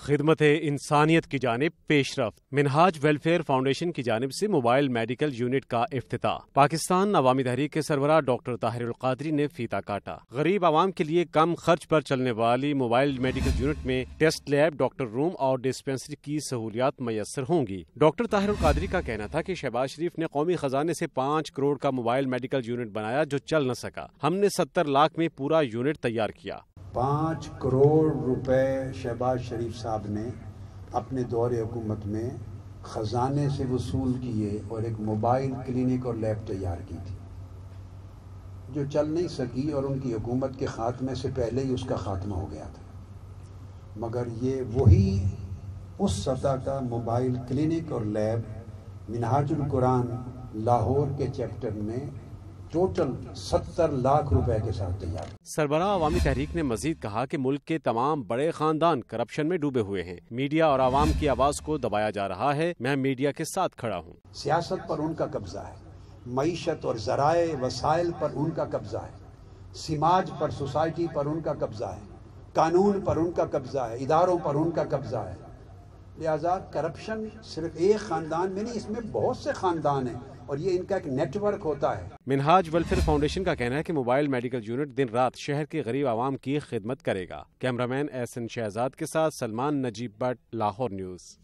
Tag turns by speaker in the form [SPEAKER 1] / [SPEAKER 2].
[SPEAKER 1] خدمت انسانیت کی جانب پیش رفت۔ منہاج ویلفیئر فاؤنڈیشن کی جانب سے موبائل میڈیکل یونٹ کا افتتاح۔ پاکستان عوامی تحریک کے سربراہ ڈاکٹر طاہر-ال-قادری نے فیتا کاٹا۔ غریب عوام کے لیے کم خرچ پر چلنے والی موبائل میڈیکل یونٹ میں ٹیسٹ لیب، ڈاکٹر روم اور ڈسپنسری کی سہولیات میسر ہوں گی۔ ڈاکٹر طاہر-ال-قادری کا کہنا تھا کہ شہباز شریف نے قومی خزانے سے 5 کروڑ کا موبائل میڈیکل یونٹ بنایا جو چل نہ سکا۔ ہم نے 70 لاکھ میں پورا یونٹ تیار کیا۔
[SPEAKER 2] 5 کروڑ روپے شہباز شریف صاحب نے اپنے دور حکومت میں خزانے سے وصول کیے اور ایک موبائل کلینک اور لیب تیار کی تھی جو چل نہیں سکی، اور ان کی حکومت کے خاتمے سے پہلے ہی اس کا خاتمہ ہو گیا تھا۔ مگر یہ وہی اس سطح کا موبائل کلینک اور لیب منہاج القرآن لاہور کے چیپٹر میں ٹوٹل 70 لاکھ روپے کے ساتھ تیار۔
[SPEAKER 1] سربراہ عوامی تحریک نے مزید کہا کہ ملک کے تمام بڑے خاندان کرپشن میں ڈوبے ہوئے ہیں۔ میڈیا اور عوام کی آواز کو دبایا جا رہا ہے۔ میں میڈیا کے ساتھ کھڑا ہوں۔
[SPEAKER 2] سیاست پر ان کا قبضہ ہے، معیشت اور ذرائع وسائل پر ان کا قبضہ ہے، سماج پر، سوسائٹی پر ان کا قبضہ ہے، قانون پر ان کا قبضہ ہے، اداروں پر ان کا قبضہ ہے۔ لہذا کرپشن صرف ایک خاندان میں نہیں، اس میں بہت سے خاندان ہیں اور یہ ان کا ایک نیٹ ورک ہوتا ہے۔
[SPEAKER 1] منہاج ویلفیئر فاؤنڈیشن کا کہنا ہے کہ موبائل میڈیکل یونٹ دن رات شہر کے غریب عوام کی خدمت کرے گا۔ کیمرامین احسن شہزاد کے ساتھ سلمان نجیب بٹ، لاہور نیوز۔